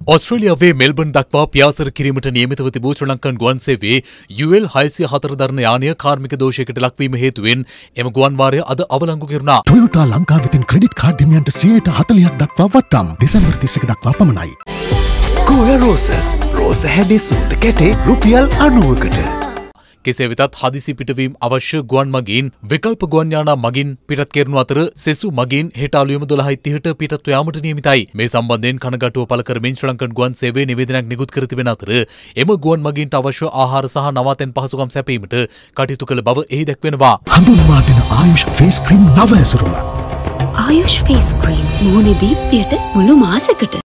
ඔස්ට්‍රේලියාවේ Melbourne දක්වා පියාසර කිරීමට නියමිතව තිබූ ශ්‍රී ලංකන් ගුවන් සේවයේ UL604 දරන යානය කාර්මික දෝෂයකට ලක්වීම හේතුවෙන් එම ගුවන් වාරය අද අවලංගු කෙරුණා. ටොයෝටා ලංකා වෙතින් ක්‍රෙඩිට් කාඩ් හිමියන්ට 40% දක්වා වටම් දෙසැම්බර් 31 දක්වා පමණයි. කෝය රෝසස් රෝස හැඩේ සූද කැටේ රුපියල් 90කට. කෙසේ වෙතත් හදිසි පිටවීම අවශ්‍ය ගුවන් මගීන් විකල්ප ගුවන් යානා මගින් පිටත් කෙරෙනු අතර සෙසු මගින් හෙට අලුයම 12:30ට පිටත්ව යාමට නියමිතයි. මේ සම්බන්ධයෙන් කනගාටුව පළ කරමින් ශ්‍රී ලංකන් ගුවන් සේවයේ නිවේදනයක් නිකුත් කර තිබෙන අතර එම ගුවන් මගීන්ට අවශ්‍ය ආහාර සහ නවාතැන් පහසුකම් සැපීමට කටයුතු කළ බව එහි දැක්වෙනවා. හඳුන්වා දෙන ආයුෂ් ෆේස් ක්‍රීම් නව ඇසුරුම. ආයුෂ් ෆේස් ක්‍රීම් මුහුණේ දීප්තියට මුළු මාසෙකට